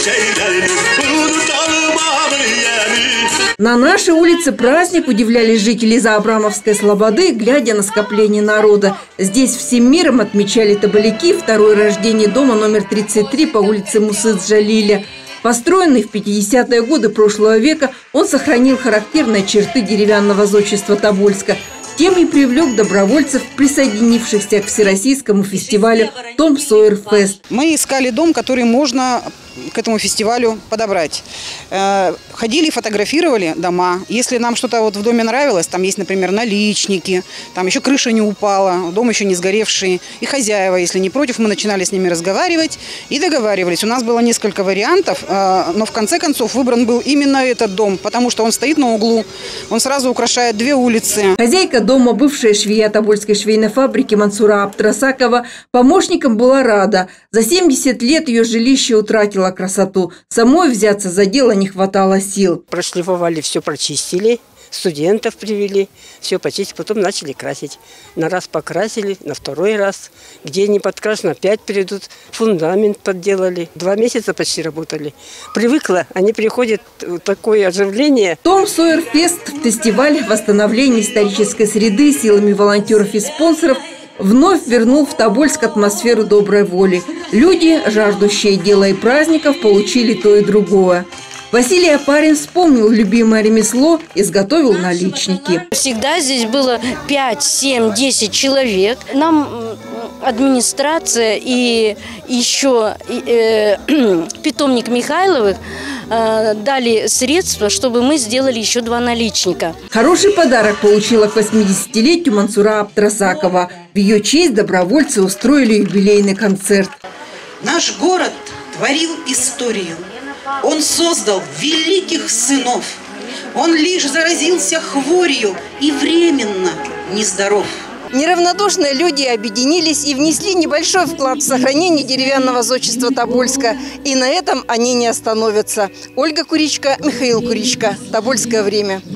На нашей улице праздник, удивлялись жители Заабрамовской слободы, глядя на скопление народа. Здесь всем миром отмечали табаляки, второе рождение дома номер 33 по улице Мусыц-Джалиля. Построенный в 50-е годы прошлого века, он сохранил характерные черты деревянного зодчества Тобольска. Тем и привлек добровольцев, присоединившихся к всероссийскому фестивалю «Том Сойер Фест». Мы искали дом, который можно к этому фестивалю подобрать. Ходили, фотографировали дома. Если нам что-то вот в доме нравилось, там есть, например, наличники, там еще крыша не упала, дом еще не сгоревший. И хозяева, если не против, мы начинали с ними разговаривать и договаривались. У нас было несколько вариантов, но в конце концов выбран был именно этот дом, потому что он стоит на углу, он сразу украшает две улицы. Хозяйка дома, бывшая швея Тобольской швейной фабрики Мансура Абтрасакова, помощникам была рада. За 70 лет ее жилище утратило красоту. Самой взяться за дело не хватало сил. Прошлифовали, все прочистили, студентов привели, все почистили, потом начали красить. На раз покрасили, на второй раз. Где не подкрашено, опять придут. Фундамент подделали. 2 месяца почти работали. Привыкла, они приходят, такое оживление. Том Сойер Фест – фестиваль восстановления исторической среды силами волонтеров и спонсоров – вновь вернул в Тобольск атмосферу доброй воли. Люди, жаждущие дела и праздников, получили то и другое. Василий Апарин вспомнил любимое ремесло, изготовил наличники. Всегда здесь было 5, 7, 10 человек. Нам администрация и еще питомник Михайловых дали средства, чтобы мы сделали еще 2 наличника. Хороший подарок получила к 80-летию Мансура Абтрасакова. В ее честь добровольцы устроили юбилейный концерт. Наш город творил историю. Он создал великих сынов. Он лишь заразился хворью и временно нездоров. Неравнодушные люди объединились и внесли небольшой вклад в сохранение деревянного зодчества Тобольска. И на этом они не остановятся. Ольга Куричка, Михаил Куричка. Тобольское время.